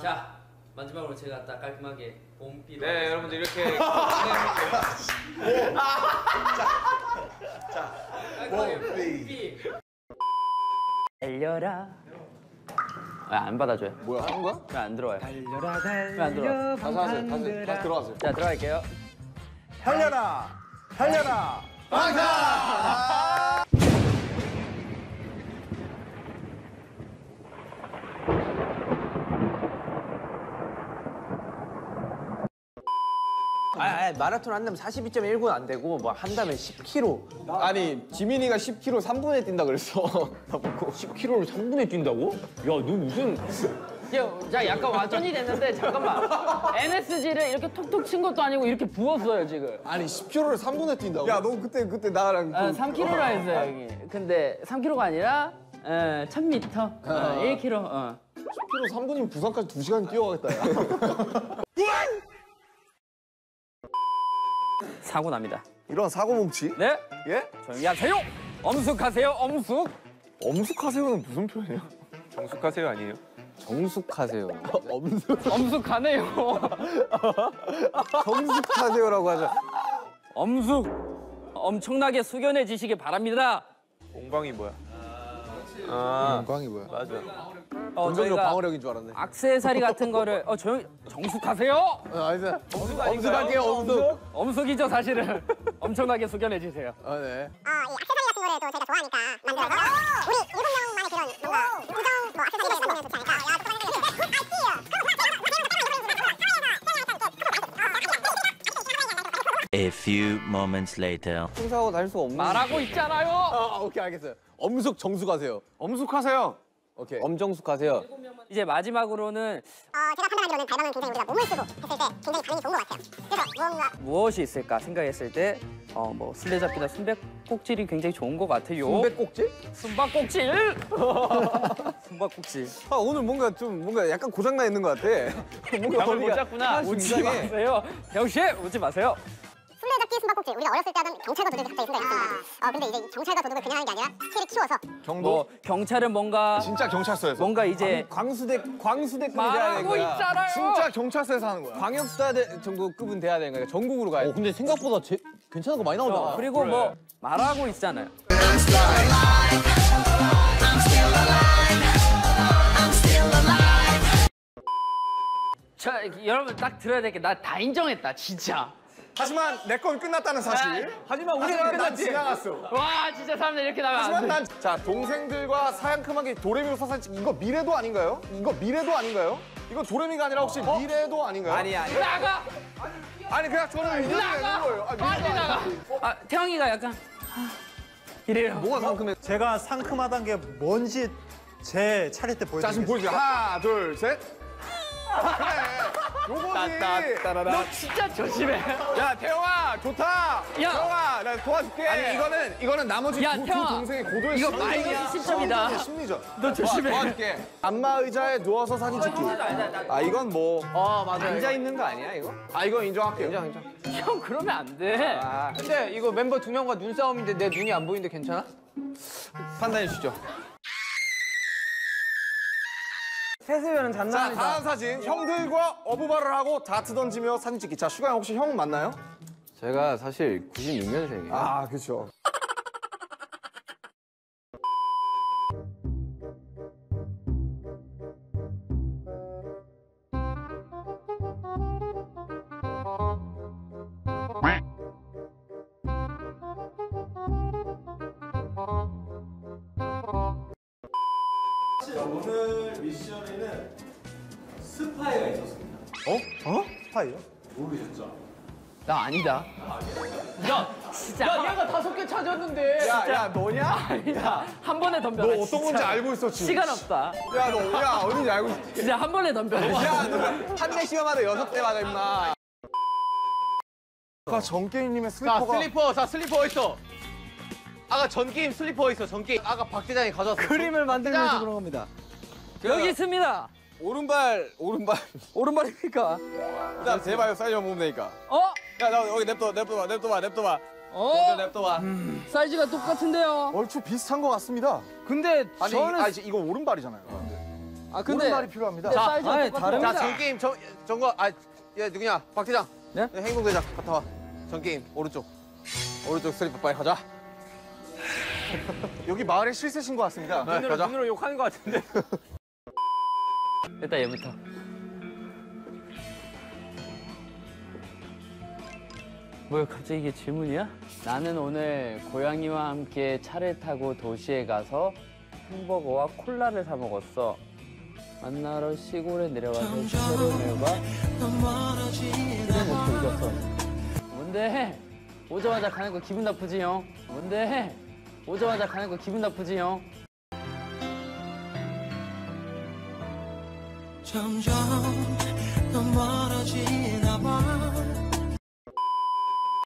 자, 마지막으로 제가 딱 깔끔하게 봄비로. 네, 여러분들 이렇게. 자, 봄비. 달려라. 안 받아줘요. 뭐야, 하는 거야? 왜 안 들어와요? 달려라 달려. 왜 안 들어와? 다시 하세요. 다시 들어가세요. 자, 들어갈게요. 달려라 달려라. 방탄! 마라톤 한다면 42.19는 안 되고 뭐 한다면 10km. 아니, 지민이가 10km 3분에 뛴다 그랬어. 나 보고. 10km를 3분에 뛴다고? 야, 너 무슨 자, 약간 완전히 됐는데 잠깐만. NSG를 이렇게 톡톡 친 것도 아니고 이렇게 부었어요 지금. 아니, 10km를 3분에 뛴다고? 야, 너 그때 나랑. 3kg라 했어요 형이. 근데 3kg가 아니라 1000m, 1kg. 10km 3분이면 부산까지 2시간 뛰어가겠다, 야. 사고 납니다. 이런 사고 뭉치? 네? 예? 조용히 하세요. 엄숙하세요. 엄숙. 엄숙하세요는 무슨 표현이에요? 정숙하세요 아니에요? 정숙하세요. 엄숙. 엄숙하네요. 정숙하세요라고 하죠. 엄숙. 엄청나게 숙연해지시기 바랍니다. 공방이 뭐야? 건강이 뭐야? 맞아. 본전으로 저희가 방어력인 줄 알았네. 액세서리 같은 거를 조용히 정숙하세요. 아니죠. 엄숙할게요, 엄숙. 엄숙이죠 사실은. 엄청나게 숙연해지세요. 아, 네. 이 액세서리 같은 거를 또 저희가 좋아하니까 만들어서 우리 7명만의 그런 뭔가 우정 뭐 액세서리가 있으면 좋지 않을까. A few moments later. 행사하고 다닐 수가 없는. 말하고 있잖아요. 오케이, 알겠어요. 엄숙, 정숙하세요. 엄숙하세요. 오케이. 엄정숙하세요. 이제 마지막으로는 제가 판단하기로는 발광은 굉장히 우리가 몸을 쓰고 했을 때 굉장히 반응이 좋은 것 같아요. 그래서 무언가 무엇이 있을까 생각했을 때 뭐 술래잡기나 숨바꼭질이 굉장히 좋은 것 같아요. 순백꼭지? 숨바꼭질. 숨바꼭질. 아, 오늘 뭔가 약간 고장나 있는 것 같아. 뭔가 잠을 못 잤구나. 웃지 마세요. 대영 씨, 웃지 마세요. 술래잡기 숨바꼭질 우리가 어렸을 때 하던 경찰과 도둑이 갑자기 생각이 났습니다. 근데 이제 경찰과 도둑을 그냥 하는 게 아니라 스킬을 키워서 경도? 뭐 경찰은 뭔가 진짜 경찰서에서. 뭔가 이제 광수대급이 돼야 되는 말하고 거야. 있잖아요. 진짜 경찰서에서 하는 거야. 광역수사 정도급은 돼야 되는 거야. 전국으로 가야 돼. 근데 생각보다 괜찮은 거 많이 나오잖아. 그리고 뭐 말하고 있잖아요. 자, 여러분 딱 들어야 될 게 나 다 인정했다, 진짜. 하지만 내 건 끝났다는 사실. 하지만 우리는 난 끝났지. 지나갔어. 와, 진짜 사람들 이렇게 나면 안 하지만 돼. 난 자, 동생들과 사양큼하게 도레미로 사사지 이거 미래도 아닌가요? 이거 미래도 아닌가요? 이거 도레미가 아니라 혹시 미래도 아닌가요? 아니야. 나가! 아니 그냥 저는 의견이 있는 거예요. 아, 빨리 미래도 나가! 아, 태영이가 약간 이래요. 뭐가 상큼해? 제가 상큼하단 게 뭔지 제 차례 때 자, 지금 보여드리겠습니다. 보여주세요. 하나, 둘, 셋. 그래. 요거지. 너 진짜 조심해. 야, 태영아, 좋다. 야. 태영아, 나 도와줄게. 아니, 이거는 나머지 야, 두 태영아. 동생의 고도의 이거 심리전이야. 마이너스 10점이다. 심리전. 너 조심해. 도와줄게. 안마 의자에 누워서 사진 찍기. 아, 이건 뭐. 맞아. 앉아 있는 거 아니야 이거? 아, 이건 인정할게요. 인정. 형, 그러면 안 돼. 근데 이거 멤버 2명과 눈싸움인데 내 눈이 안 보이는데 괜찮아? 판단해 주시죠. 세세면은 자, 장난 아니다. 다음 사진. 형들과 어부바를 하고 다트 던지며 사진 찍기. 자, 슈가 형 혹시 형 맞나요? 제가 사실 96년생이에요. 아, 그렇죠. 오늘 미션에는 스파이가 있었습니다. 스파이요? 나 아니다. 야, 진짜. 야, 얘가 5개 찾았는데. 야, 너냐? 아니다. 한 번에 덤벼. 너 어떤 건지 알고 있었지? 시간 없다. 야, 야, 어딘지 알고 있지? 진짜 한 번에 덤벼. 야, 너 한 대 시험하다 6대마다 임마. 아까 전게임님의 슬리퍼가. 슬리퍼 어딨어? 아까 전 게임 슬리퍼 있어. 전 게임. 아까 박 대장이 가져왔어. 그림을 만들면서 그런 겁니다. 여기 있습니다. 오른발. 오른발입니까? 자, 제발 사이즈만 보면 되니까. 야, 나 여기 냅둬봐. 냅둬봐. 사이즈가 똑같은데요. 얼추 비슷한 것 같습니다. 근데 아니, 저는 이거 오른발이잖아요. 아 근데 오른발이 필요합니다. 근데 사이즈가 똑같아. 자, 전 게임 전거 얘 누구냐? 박 대장. 네? 행동대장 갔다 와. 전 게임 오른쪽 슬리퍼 빨리 가자. 여기 마을에 실세신 것 같습니다. 네, 가자. 눈으로 욕하는 것 같은데. 일단 얘부터. 뭐야 갑자기 이게 질문이야? 나는 오늘 고양이와 함께 차를 타고 도시에 가서 햄버거와 콜라를 사 먹었어. 만나러 시골에 내려가서 슈퍼맨과 술을 먹고 있었어. 뭔데? 오자마자 가는 거 기분 나쁘지 형? 뭔데? 오자마자 가는 거 기분 나쁘지 형? 점점 더 멀어지나 봐.